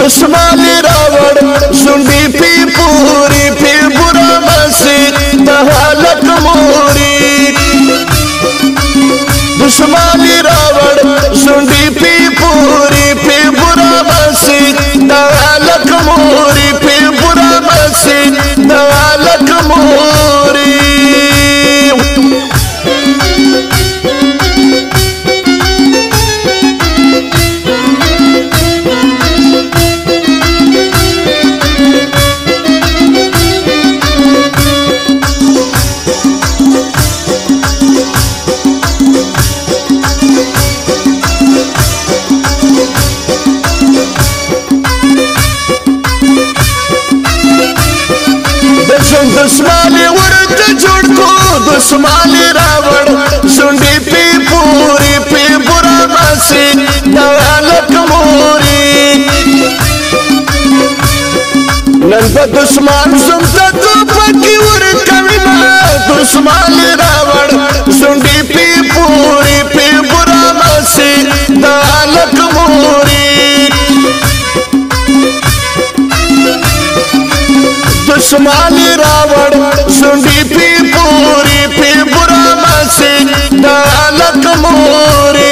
دشمن راوړ شونډې پی پوری پی برا مسي د حالک موري دشمن راوړ شونډې پی پوری پی برا مسي د حالک موري پی برا مسي د حالک موري دشمن ورته جوړ کو دشمن راوړ شونډې پی پوری پی برا مسي د حالک موري نن په دشمن زم ته پکې ورکوي دشمن راوړ شونډې پی پوری پی برا مسي د حالک موري دشمن راوړ شونډې پی پوری پی برا مسي د حالک موري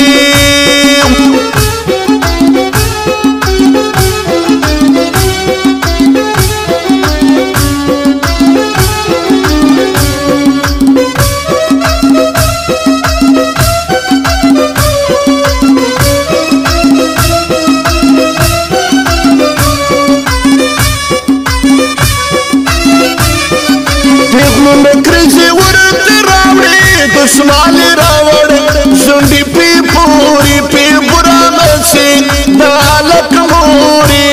دشمن راوړ شونډې پی پوری پی برا مسي د حالک موري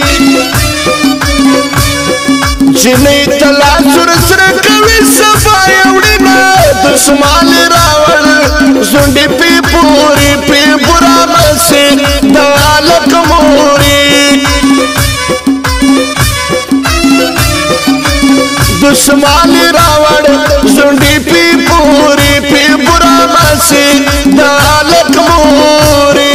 جنې تلا سر سر کوي صفا وړي دشمن راوړ شونډې پی پوری پی برا مسي د حالک موري دشمن راوړ شونډې پی پوری پی برا مسي د حالک موري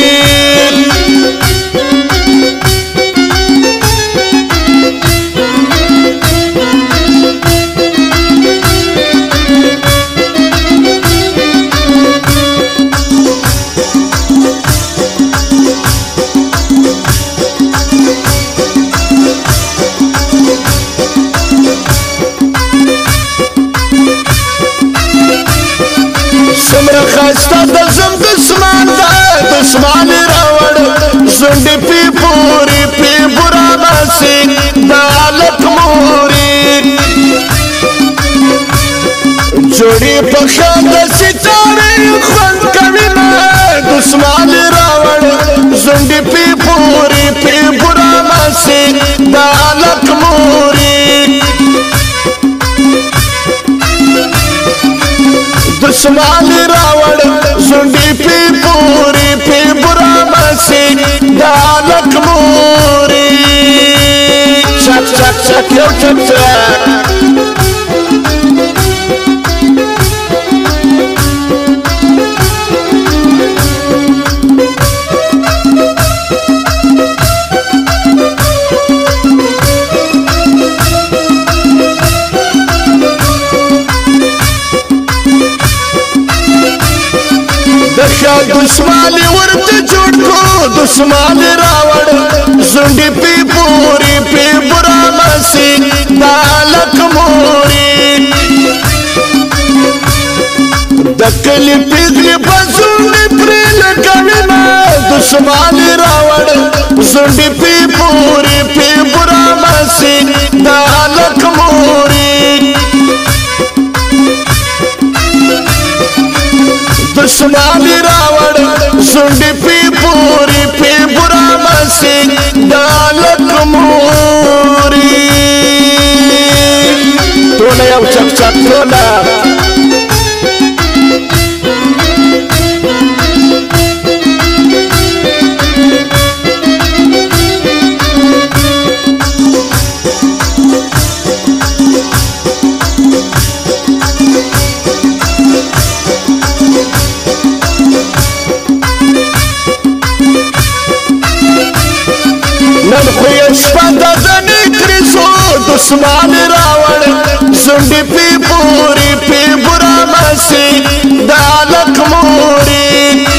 خسته د زم دشمن دا دشمن راوړ شونډې پی پوری پی برا مسي د حالک موري جوړې په خیال د ستارې خوند کوي دشمن راوړ شونډې پی پوری پی برا مسي د حالک موري دشمن راوړ شونډې پی پوری پی برا مسي د حالک موري چک چک چک یو چک چک دشمن ورته جوړ کو دشمن راوړ شونډې پی پوری پی برا مسي د حالک موري د کلي پیغلې په شونډې پرې لګوي دشمن راوړ شونډې پی پوری پی برا مسي د حالک موري دشمن راوړ شونډې پی پوری پی برا مسي د حالک موري ټول یو چک چک ټول نن خو شپه د دنې کریسو دسمان راوړ زنډې پی پوری پی برا مسی دالک موري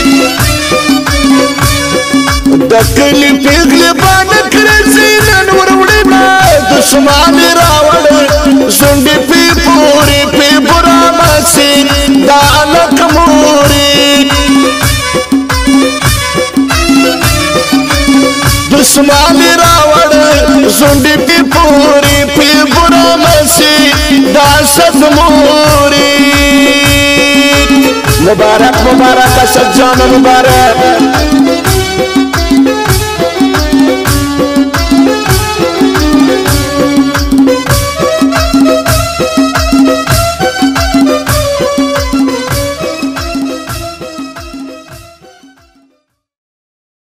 د کلی پیغلې باندې کړې نن وروړې دسمان راوړ زنډې پی پوری پی برا مسی دالک موري دسمان راوړ زنډې پی پوری پی برا مسی داسد موري مبارک مبارک اسد جان مبارک